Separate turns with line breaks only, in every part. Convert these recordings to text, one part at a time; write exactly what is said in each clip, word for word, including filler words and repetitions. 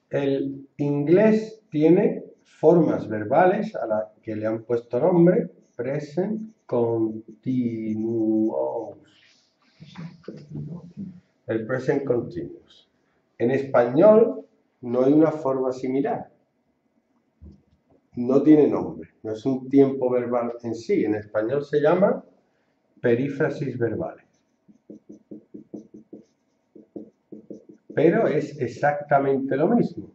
El inglés tiene formas verbales a las que le han puesto nombre. Present continuous. El present continuous. En español no hay una forma similar. No tiene nombre. No es un tiempo verbal en sí. En español se llama perífrasis verbales. Pero es exactamente lo mismo.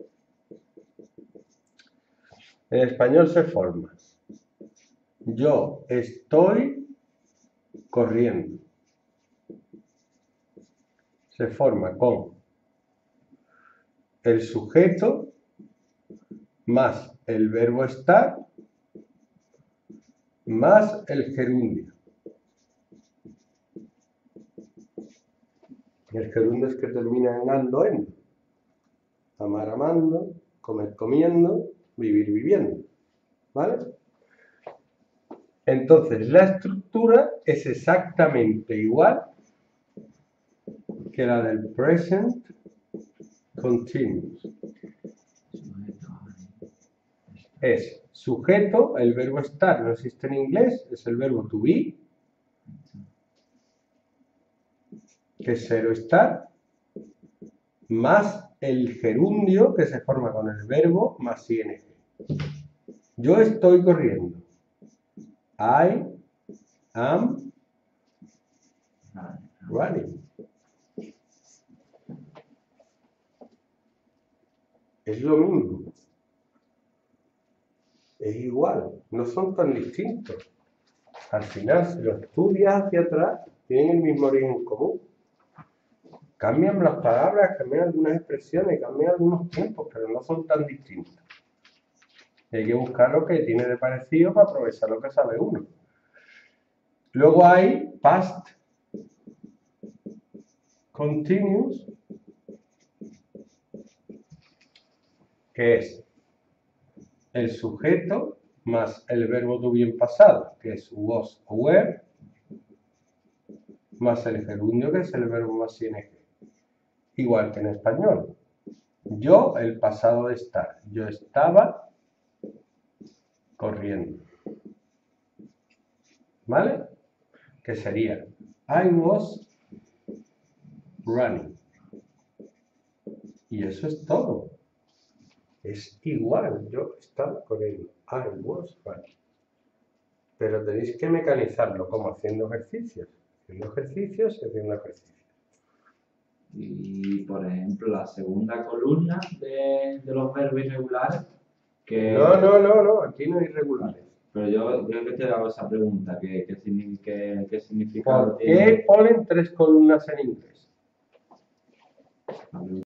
En español se forma: yo estoy corriendo. Se forma con el sujeto más el verbo estar más el gerundio. El gerundio es que termina en ando, endo. Amar amando, comer comiendo, vivir viviendo. ¿Vale? Entonces, la estructura es exactamente igual que la del present continuous. Es sujeto, el verbo estar no existe en inglés, es el verbo to be, que es ser o estar, más el gerundio que se forma con el verbo más ing. Yo estoy corriendo. I am running. Es lo mismo. Es igual. No son tan distintos. Al final, si lo estudias hacia atrás, tienen el mismo origen común. Cambian las palabras, cambian algunas expresiones, cambian algunos tiempos, pero no son tan distintos. Y hay que buscar lo que tiene de parecido para aprovechar lo que sabe uno. Luego hay past continuous, que es el sujeto más el verbo to be en pasado, que es was o were, más el gerundio, que es el verbo más ing. Igual que en español. Yo, el pasado de estar. Yo estaba corriendo. ¿Vale? Que sería I was running. Y eso es todo. Es igual. Yo estaba corriendo. I was running. Pero tenéis que mecanizarlo como haciendo ejercicios. Haciendo ejercicios y haciendo ejercicios.
Y, por ejemplo, la segunda columna de, de los verbos irregulares, que...
No, no, no, no, aquí no hay irregulares.
Pero yo creo que te hago esa pregunta, ¿qué, qué, qué, qué significado
¿Por
tiene?
qué ponen tres columnas en inglés?